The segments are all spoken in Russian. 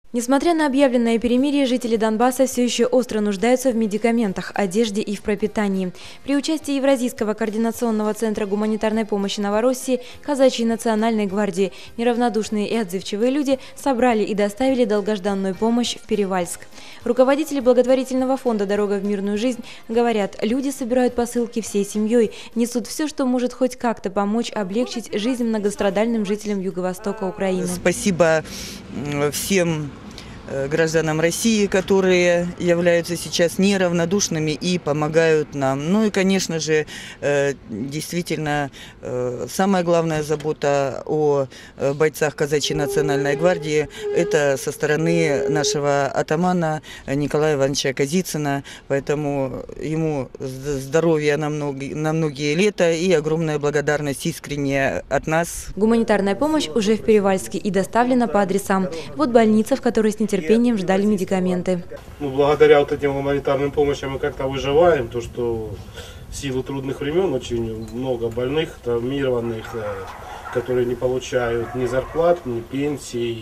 Несмотря на объявленное перемирие, жители Донбасса все еще остро нуждаются в медикаментах, одежде и в пропитании. При участии Евразийского координационного центра гуманитарной помощи Новороссии, Казачьей национальной гвардии, неравнодушные и отзывчивые люди собрали и доставили долгожданную помощь в Перевальск. Руководители благотворительного фонда «Дорога в мирную жизнь» говорят, люди собирают посылки всей семьей, несут все, что может хоть как-то помочь облегчить жизнь многострадальным жителям Юго-Востока Украины. Спасибо всем гражданам России, которые являются сейчас неравнодушными и помогают нам. Ну и, конечно же, действительно, самая главная забота о бойцах Казачьей национальной гвардии – это со стороны нашего атамана Николая Ивановича Козицына. Поэтому ему здоровья на многие лета и огромная благодарность искренне от нас. Гуманитарная помощь уже в Перевальске и доставлена по адресам. Вот больница, в которой с нетерпением ждали медикаменты. Благодаря вот этим гуманитарным помощям мы как-то выживаем, то что в силу трудных времен очень много больных, травмированных, которые не получают ни зарплат, ни пенсий.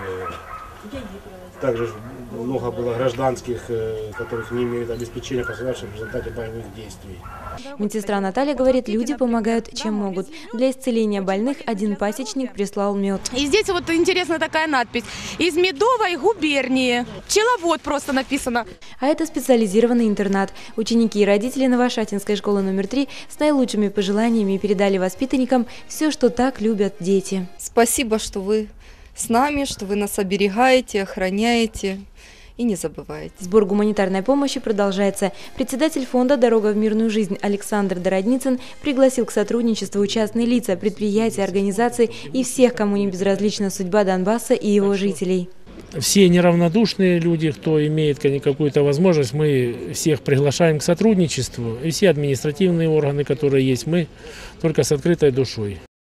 Также много было гражданских, которых не имеют обеспечения пострадавших в результате боевых действий. Медсестра Наталья говорит, люди помогают чем могут. Для исцеления больных один пасечник прислал мед. И здесь вот интересная такая надпись: из Медовой губернии. Пчеловод просто написано. А это специализированный интернат. Ученики и родители Новошатинской школы номер 3 с наилучшими пожеланиями передали воспитанникам все, что так любят дети. Спасибо, что вы с нами, что вы нас оберегаете, охраняете и не забываете. Сбор гуманитарной помощи продолжается. Председатель фонда «Дорога в мирную жизнь» Александр Дородницын пригласил к сотрудничеству частные лица, предприятия, организации и всех, кому не безразлична судьба Донбасса и его жителей. Все неравнодушные люди, кто имеет какую-то возможность, мы всех приглашаем к сотрудничеству. И все административные органы, которые есть, мы только с открытой душой.